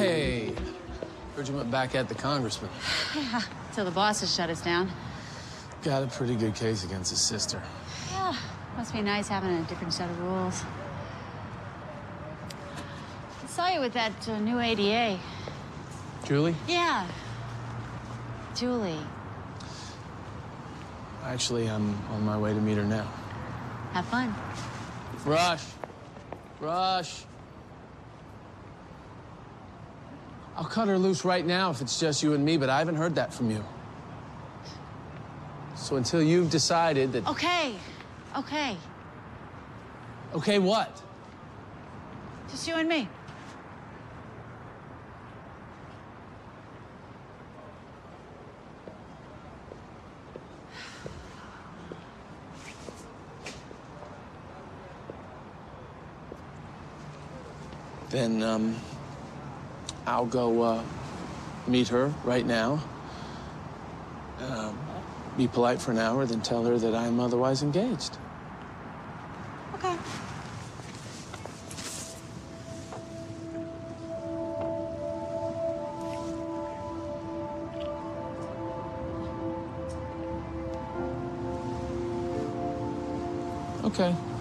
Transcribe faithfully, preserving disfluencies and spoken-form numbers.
Hey, heard you went back at the congressman. Yeah, till the bosses shut us down. Got a pretty good case against his sister. Yeah, must be nice having a different set of rules. I saw you with that uh, new A D A. Julie? Yeah, Julie. Actually, I'm on my way to meet her now. Have fun. Rush. Rush. I'll cut her loose right now if it's just you and me, but I haven't heard that from you. So until you've decided that... Okay, okay. Okay, what? Just you and me. Then, um, I'll go, uh, meet her right now. Um, be polite for an hour, then tell her that I'm otherwise engaged. Okay. Okay.